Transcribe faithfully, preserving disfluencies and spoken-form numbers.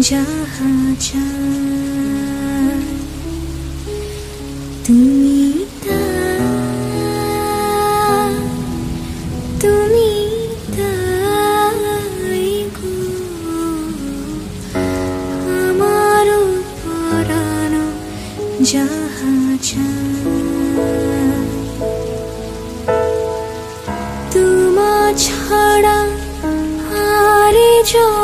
जहाँ যায় তুমি তাই তুমি তাই গো আমার পরানো जहाँ যায় তোমা ছাড়া আর